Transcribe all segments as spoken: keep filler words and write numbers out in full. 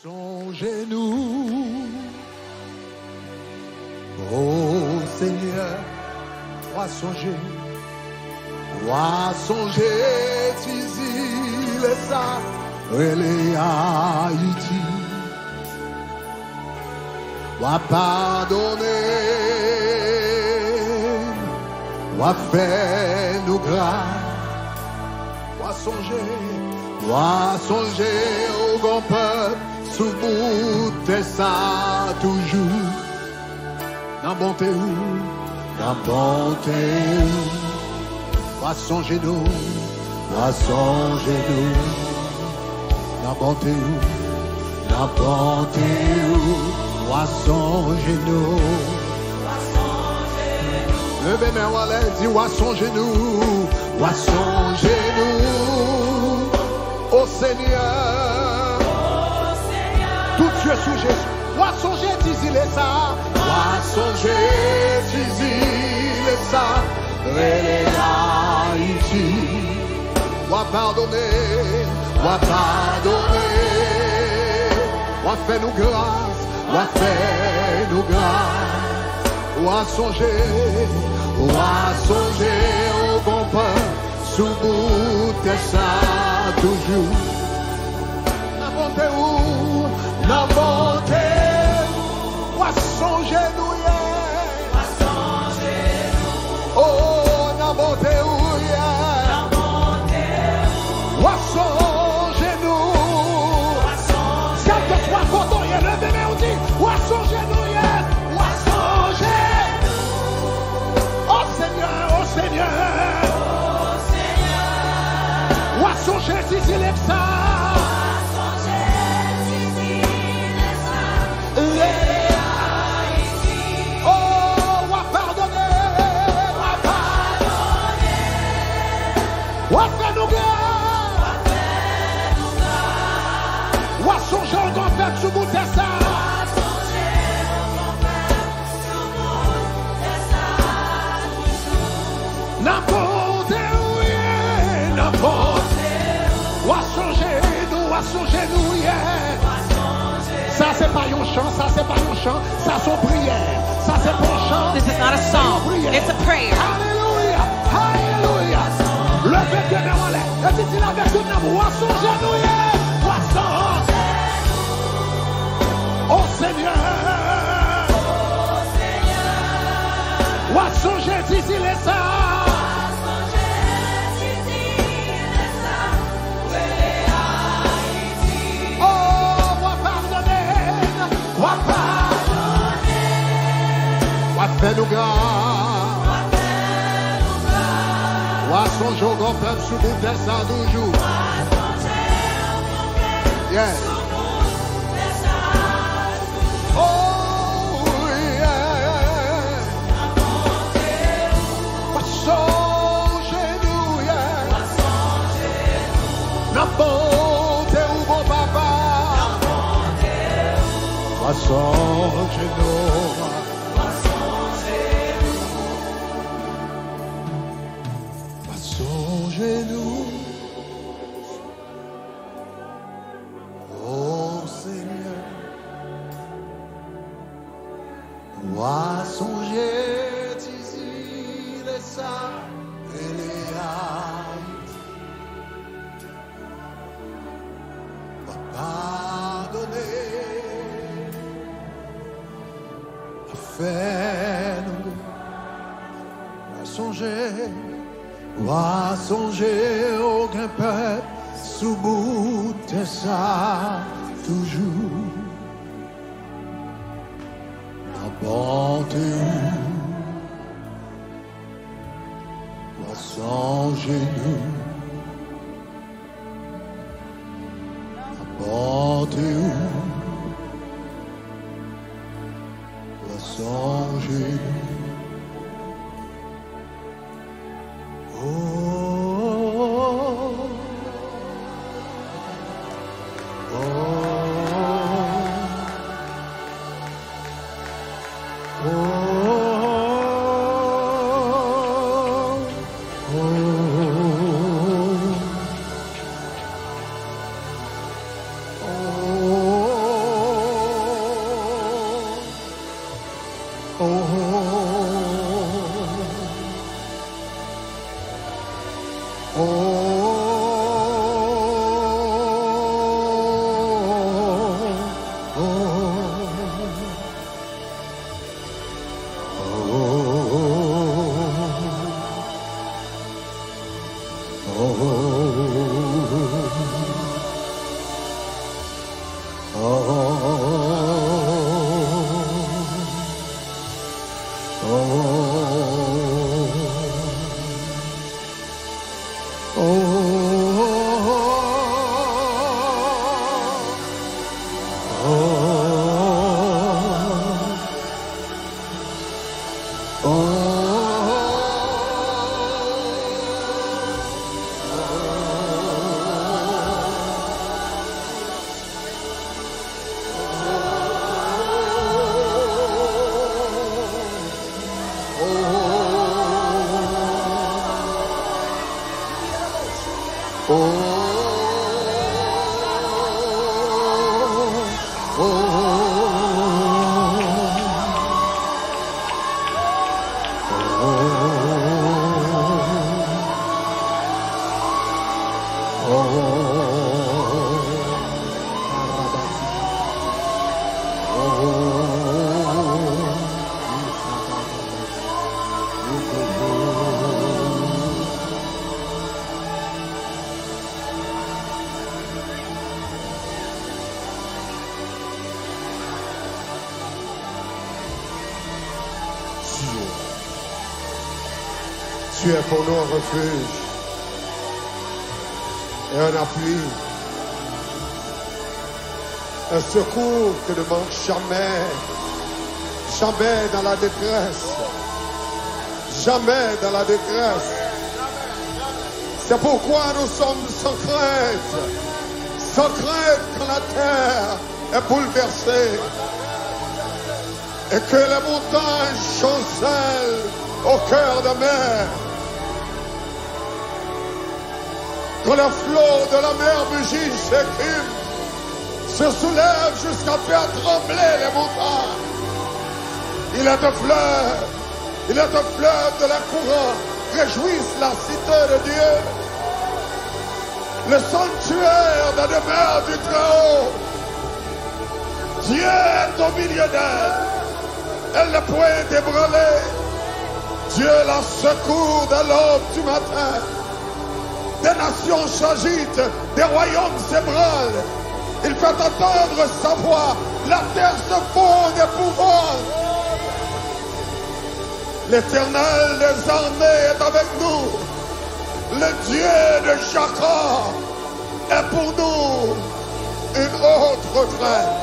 Son genou, ô Seigneur, roi songer, roi songer, tizi le sa, relé Haïti, roi pardonner, roi faire nous grâce, roi songer, roi songer au grand peuple. Sous bout de ça toujours, dans bonté ou, dans bonté ou, va songer nous, va songer nous, dans bonté ou, dans bonté ou, va songer nous, levez mes mains, allez, dis, va songer nous, va songer nous, au Seigneur. Tout Dieu sous Jésus. Wa songer, tizi les ça. Wa songer, tizi les ça. Relé Haïti. Wa pardonner. Wa pardonner. Wa fait nous grâce. Wa fait nous grâce. Wa songer. Wa songer au bon pain. Sous bout de ça toujours. La bonté où? La bonté, wa songer nous, wa songer nous. Oh, la bonté, la bonté, wa songer nous, wa songer. Quel que soit votre nom, le bébé on dit, wa songer nous, wa songer nous. Oh Seigneur, oh Seigneur, oh Seigneur, wa songer si c'est l'exa. Sous bout de ça, n'importe où, n'importe où, à changer nous, à changer nous, ça c'est pas un chant, ça c'est pas un chant, ça c'est prière, ça c'est pas un chant. This is not a song, it's a prayer. Alléluia, alléluia. Levez Dieu dans l'air, et dites-il avec tout le monde, à changer nous, à changer. Oh Seigneur, oh Seigneur, wa songer tizi les ça, wa songer tizi les ça, relé Haïti. Oh, wa pardonner, wa pardonner, wa faire nous grâce, wa faire nous grâce, wa songer au grand peuple sous bout de ça toujours, wa songer au grand peuple, yes. Oh yeah, wa songer nous, yeah, wa songer nous, na bonté ou bon papa, na bonté ou, wa songer nous, wa songer nous, wa songer nous, oh Seigneur. Wa songer tizi les ça et les Haïti. Va pardonner, va faire nous. Va songer, va songer aucun peuple sous bout de ça toujours. Bonté ou, va songer nous, bonté ou, va songer nous. Oh, oh. Oh, oh, oh. Tu es pour nous un refuge et un appui, un secours qui ne manque jamais, jamais dans la détresse, jamais dans la détresse. C'est pourquoi nous sommes sans crainte, sans crainte quand la terre est bouleversée et que les montagnes chancellent au cœur de mer. Quand le flot de la mer mugit, s'écume, se soulève jusqu'à faire trembler les montagnes. Il est un fleuve, il est un fleuve de la courant, réjouisse la cité de Dieu. Le sanctuaire de la demeure du Très-Haut. Dieu est au milieu d'elle. Elle ne peut être ébranlée. Dieu la secourt de l'aube du matin. Des nations s'agitent, des royaumes s'ébranlent. Il fait entendre sa voix, la terre se fond d'épouvante. L'Éternel des armées est avec nous. Le Dieu de Jacob est pour nous une haute retraite.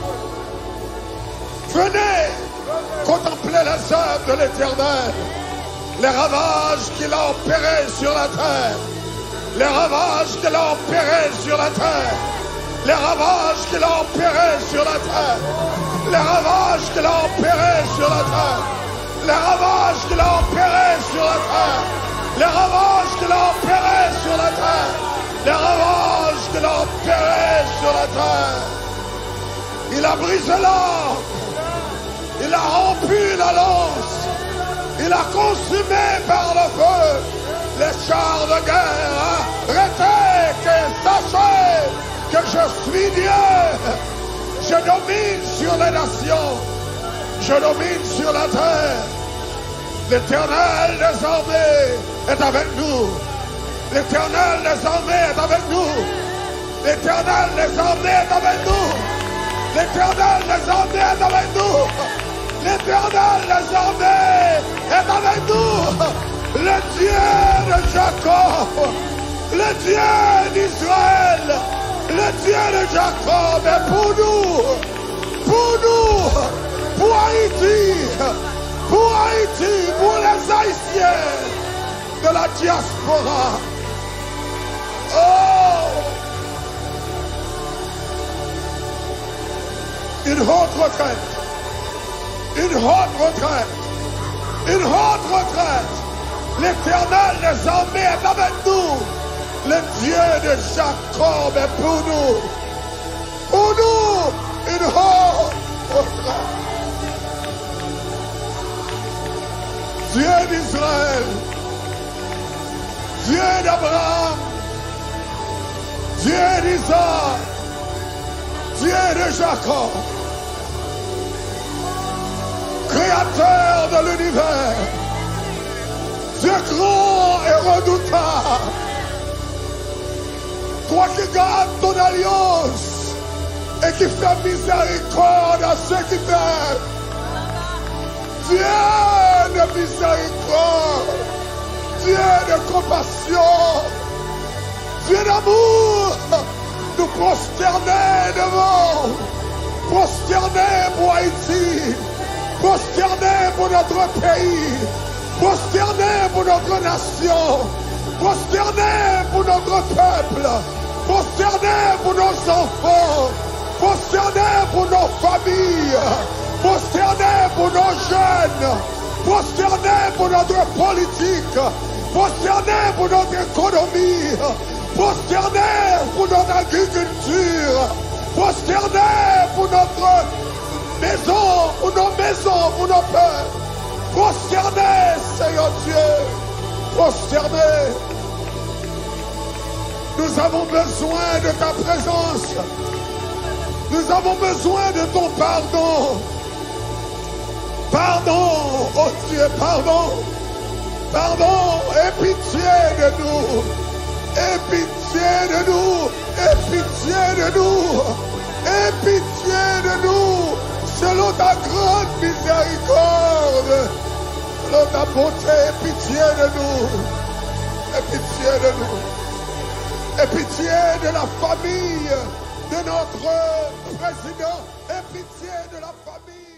Venez contempler les œuvres de l'Éternel, les ravages qu'il a opérés sur la terre. Les ravages qu'il a opérés sur la terre. Les ravages qu'il a opérés sur la terre. Les ravages qu'il a opérés sur la terre. Les ravages qu'il a opérés sur la terre. Les ravages qu'il a opérés sur la terre. Les ravages qu'il a opérés sur la terre. Il a brisé l'arbre. Il a rompu la lance. Il a consumé par le feu les chars de guerre. Arrêtez, que sachez que je suis Dieu. Je domine sur les nations. Je domine sur la terre. L'Éternel des armées est avec nous. L'Éternel des armées est avec nous. L'Éternel des armées est avec nous. L'Éternel des armées est avec nous. L'Éternel des armées est avec nous. Le Dieu de Jacob, le Dieu d'Israël, le Dieu de Jacob est pour nous, pour nous, pour Haïti, pour Haïti, pour les Haïtiens de la diaspora. Oh! Une haute retraite, une haute retraite, une haute retraite. L'Éternel des armées est avec nous. Le Dieu de Jacob est pour nous. Pour nous, une haute retraite. Dieu d'Israël, Dieu d'Abraham, Dieu d'Isaac, Dieu de Jacob, créateur de l'univers, Dieu grand et redoutable, toi qui gardes ton alliance et qui fait miséricorde à ceux qui t'aiment. Dieu de miséricorde, Dieu de compassion, Dieu d'amour, nous prosterner devant, prosterner pour Haïti, prosterner pour notre pays, prosterner pour notre nation, prosterner pour notre peuple, prosterner pour nos enfants, prosterner pour nos familles, prosterner pour nos jeunes, prosterner pour notre politique, prosterner pour notre économie, prosterner pour notre agriculture, prosterner pour notre maison, pour nos maisons, pour nos pères. Prosterner, Seigneur Dieu, prosterner. Nous avons besoin de ta présence. Nous avons besoin de ton pardon. Pardon, oh Dieu, pardon. Pardon, aie pitié de nous. Aie pitié de nous. Aie pitié de nous. Aie pitié de nous. Selon ta grande miséricorde. Selon ta bonté, aie pitié de nous. Aie pitié de nous. Aie pitié de la famille de notre président. Aie pitié de la famille.